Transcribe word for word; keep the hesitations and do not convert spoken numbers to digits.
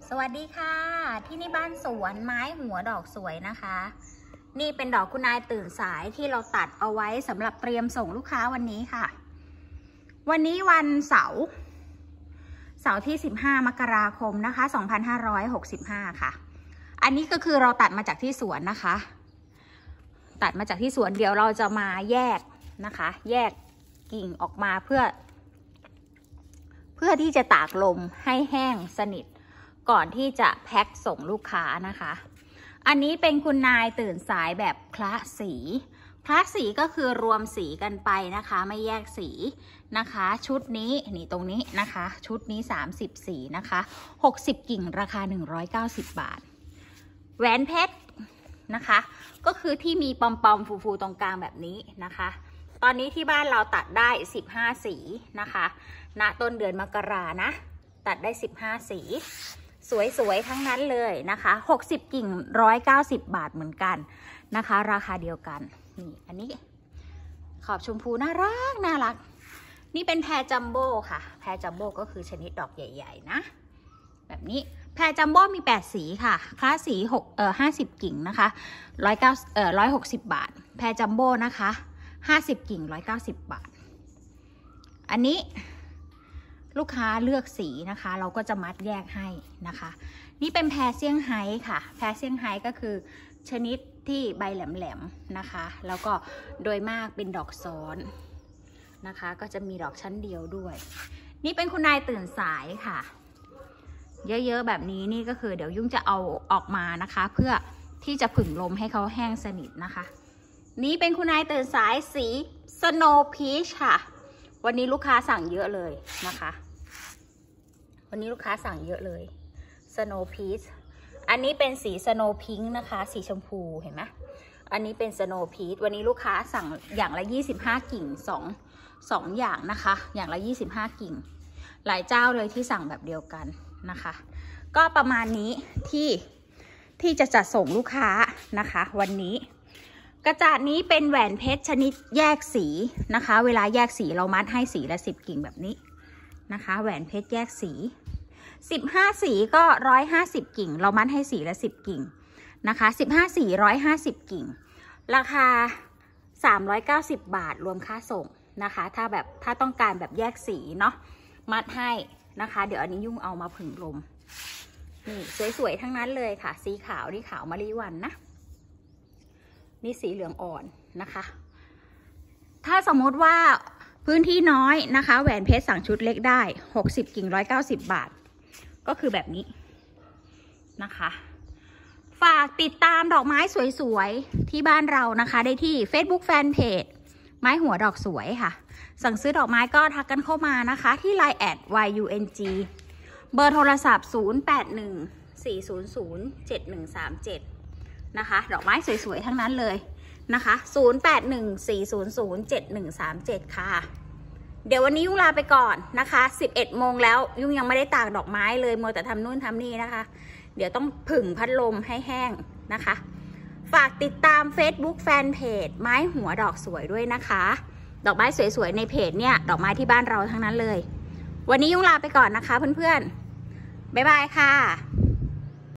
สวัสดีค่ะที่นี่บ้านสวนไม้หัวดอกสวยนะคะนี่เป็นดอกคุณนายตื่นสายที่เราตัดเอาไว้สำหรับเตรียมส่งลูกค้าวันนี้ค่ะวันนี้วันเสาร์เสาร์ที่สิบห้ามกราคมนะคะสองพันห้าร้อยหกสิบห้าค่ะอันนี้ก็คือเราตัดมาจากที่สวนนะคะตัดมาจากที่สวนเดี๋ยวเราจะมาแยกนะคะแยกกิ่งออกมาเพื่อเพื่อที่จะตากลมให้แห้งสนิทก่อนที่จะแพ็คส่งลูกค้านะคะอันนี้เป็นคุณนายตื่นสายแบบคละสีคละสีก็คือรวมสีกันไปนะคะไม่แยกสีนะคะชุดนี้นี่ตรงนี้นะคะชุดนี้สามสิบสีนะคะหกสิบกิ่งราคาหนึ่งร้อยเก้าสิบบาทแหวนเพชรนะคะก็คือที่มีปอมปอมฟูๆตรงกลางแบบนี้นะคะตอนนี้ที่บ้านเราตัดได้สิบห้าสีนะคะณต้นเดือนมกรานะตัดได้สิบห้าสีสวยๆทั้งนั้นเลยนะคะหกสิบกิ่งหนึ่งร้อยเก้าสิบบาทเหมือนกันนะคะราคาเดียวกันนี่อันนี้ขอบชมพูน่ารักน่ารักนี่เป็นแพรจัมโบ้ค่ะแพรจัมโบ้ก็คือชนิดดอกใหญ่ๆนะแบบนี้แพรจัมโบ้มีแปดสีค่ะคลาสสีหกเอ่อห้าสิบกิ่งนะคะร้อยเก้าเอ่อร้อยหกสิบบาทแพรจัมโบ้นะคะห้าสิบกิ่งร้อยเก้าสิบบาทอันนี้ลูกค้าเลือกสีนะคะเราก็จะมัดแยกให้นะคะนี่เป็นแพรเซี่ยงไฮ้ค่ะแพรเซี่ยงไฮ้ก็คือชนิดที่ใบแหลมๆนะคะแล้วก็โดยมากเป็นดอกซ้อนนะคะก็จะมีดอกชั้นเดียวด้วยนี่เป็นคุณนายตื่นสายค่ะเยอะๆแบบนี้นี่ก็คือเดี๋ยวยุ่งจะเอาออกมานะคะเพื่อที่จะผึ่งลมให้เขาแห้งสนิทนะคะนี่เป็นคุณนายตื่นสายสีสโนว์พีชค่ะวันนี้ลูกค้าสั่งเยอะเลยนะคะวันนี้ลูกค้าสั่งเยอะเลย Snow Peach อันนี้เป็นสี Snow Pink นะคะสีชมพูเห็นไหมอันนี้เป็น Snow Peach วันนี้ลูกค้าสั่งอย่างละยี่สิบห้ากิ่งสองสองอย่างนะคะอย่างละยี่สิบห้ากิ่งหลายเจ้าเลยที่สั่งแบบเดียวกันนะคะก็ประมาณนี้ที่ที่จะจัดส่งลูกค้านะคะวันนี้กระจาดนี้เป็นแหวนเพชรชนิดแยกสีนะคะเวลาแยกสีเรามัดให้สีละสิบกิ่งแบบนี้นะคะแหวนเพชรแยกสีสิบห้าสีก็ร้อยห้าสิบกิ่งเรามัดให้สีละสิบกิ่งนะคะสิบห้าสีร้อยห้าสิบกิ่งราคาสามร้อยเก้าสิบบาทรวมค่าส่งนะคะถ้าแบบถ้าต้องการแบบแยกสีเนาะมัดให้นะคะเดี๋ยวอันนี้ยุ่งเอามาผึ่งลมนี่สวยๆทั้งนั้นเลยค่ะสีขาวนี่ขาวมะลิวันนะนี่สีเหลืองอ่อนนะคะถ้าสมมติว่าพื้นที่น้อยนะคะแหวนเพชรสั่งชุดเล็กได้หกสิบกิ่งหนึ่งร้อยเก้าสิบบาทก็คือแบบนี้นะคะฝากติดตามดอกไม้สวยๆที่บ้านเรานะคะได้ที่ Facebook Fanpage ไม้หัวดอกสวยค่ะสั่งซื้อดอกไม้ก็ทักกันเข้ามานะคะที่ ไลน์ แอท วาย ยู เอ็น จี เบอร์โทรศัพท์ศูนย์ แปด หนึ่ง สี่ ศูนย์ ศูนย์ เจ็ด หนึ่ง สาม เจ็ดนะคะดอกไม้สวยๆทั้งนั้นเลยนะคะศูนย์ แปด หนึ่ง สี่ ศูนย์ ศูนย์ เจ็ด หนึ่ง สาม เจ็ดค่ะเดี๋ยววันนี้ยุ่งลาไปก่อนนะคะสิบเอ็ดโมงแล้วยุ่งยังไม่ได้ตากดอกไม้เลยมัวแต่ทำนู่นทำนี่นะคะเดี๋ยวต้องผึ่งพัดลมให้แห้งนะคะฝากติดตาม Facebook Fanpage ไม้หัวดอกสวยด้วยนะคะดอกไม้สวยๆในเพจเนี่ยดอกไม้ที่บ้านเราทั้งนั้นเลยวันนี้ยุ่งลาไปก่อนนะคะเพื่อนๆบ๊ายบายค่ะ